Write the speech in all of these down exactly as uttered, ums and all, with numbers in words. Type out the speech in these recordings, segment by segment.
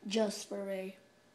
Just for Ray.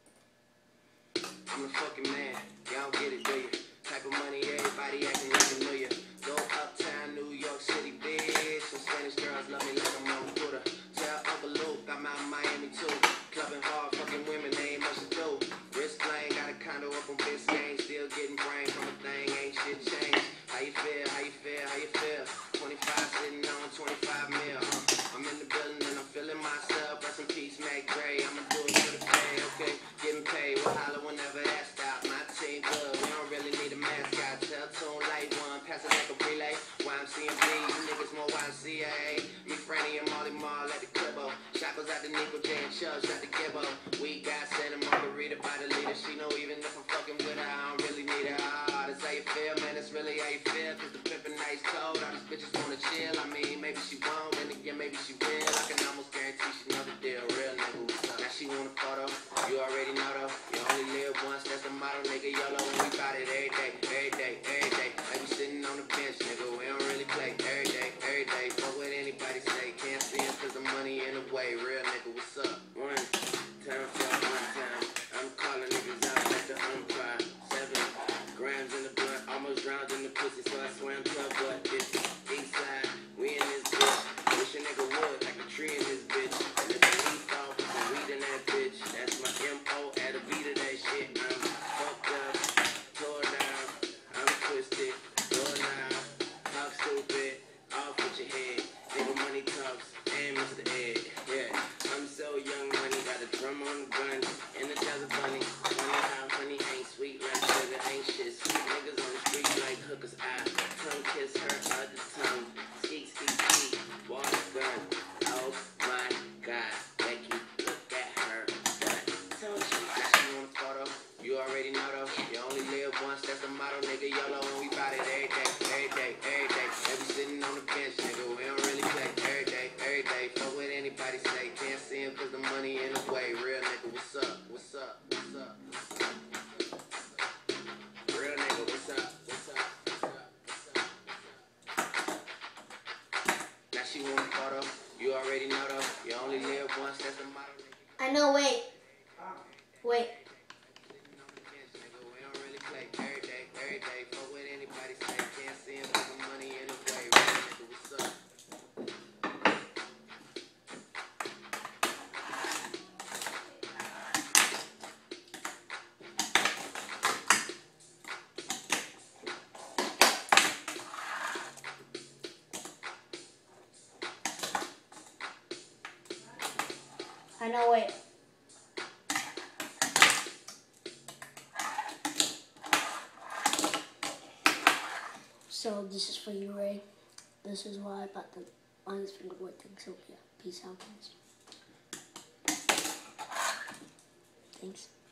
I'm a fucking man, y'all don't get it, do you? Type of money, everybody acting like a million. Go uptown, New York City, bitch. Some Spanish girls love me like I'm on Buddha. Tell Uncle Luke I'm out in Miami too. Clubbing hard, fucking women, they ain't much to do. Wrist playing, got a condo up on Biscayne. Still getting brain from a thing, ain't shit changed. How you feel, how you feel, how you feel? twenty-five sitting on twenty-five mil, huh? I'm in the building and I'm feeling myself. Rest in peace, Mac Dre. I'ma do it for the pay, okay? Getting paid, we'll holler whenever that stop. My team good, we don't really need a mascot. Tell tune light one, pass it like a relay. Y M C and B, you niggas more Y M C A. Me, Franny, and Molly Mall at the Cribbo. Shackles out the Nico J and Chubbs at the Gibbo. We got Santa Margarita by the leader. She know even if I'm fucking with her, I don't really need her. Ah, that's how you feel, man, that's really how you feel. Cause the pimpin' nice cold, all these bitches wanna chill. I mean, maybe she won't, and again, maybe she will. I can almost guarantee she know the deal. Real nigga, what's up? Now she want a photo, you already know though. You only live once, that's the motto, nigga. YOLO, and we bout it every day, every day, every day. Like we sitting on the bench, nigga, we don't really play. Every day, every day, fuck what anybody say. Can't see him cause the money in the way. Real nigga, what's up? One time, fuck one time. I'm calling niggas out like the umpire. Seven grams in the blunt, almost drowned in the pussy, so I swam to a butt. It's east side, we in this bitch. Wish a nigga would, like a tree in this bitch. And if the leaf off, some weed in that bitch. That's my M O at a beat of that shit. I'm fucked up, tore down, I'm twisted, go now, talk stupid, off with your head. Nigga money talks, and Mister Ed. Yeah, I'm so young money, got a drum on the gun, and the jazz bunny. Funny how honey ain't sweet like sugar, ain't shit sweet. Niggas on the street like hookers, I tongue kiss her other tongue. Skeet, skeet, skeet, water gun. Oh my God, make you look at her. But tell she, now she want a photo. You already know though. You only live once, that's the motto, nigga. YOLO, and we bout it every day, every day, every day. They be sitting on the bench, nigga. We don't really play every day, every day. Fuck what anybody say. Can't see him cause the money in the way. Real nigga, what's up? What's up? What's up? What's up? Real nigga, what's up? What's up? What's up? What's up? What's up? Now she want a photo. You already know though. You only live once, that's the motto, nigga. I know, wait. Wait. Sitting on the bench, nigga. We don't really play every day, every day. Fuck what anybody say. Can't see him cause the money in the way. Real nigga, what's up? I know, wait. So this is for you, Ray. This is why I bought the mindless fingerboard thing. So yeah, peace out, guys. Thanks.